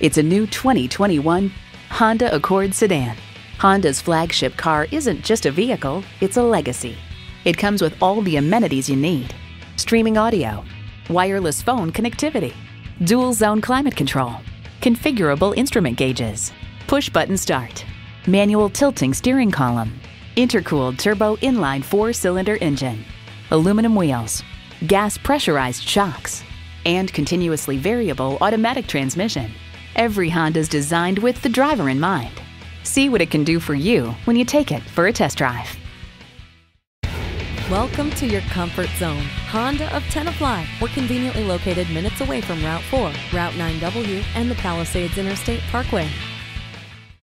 It's a new 2021 Honda Accord sedan. Honda's flagship car isn't just a vehicle, it's a legacy. It comes with all the amenities you need: streaming audio, wireless phone connectivity, dual zone climate control, configurable instrument gauges, push-button start, manual tilting steering column, intercooled turbo inline 4-cylinder engine, aluminum wheels, gas pressurized shocks, and continuously variable automatic transmission. Every Honda's designed with the driver in mind. See what it can do for you when you take it for a test drive. Welcome to your comfort zone. Honda of Tenafly. We're conveniently located minutes away from Route 4, Route 9W, and the Palisades Interstate Parkway.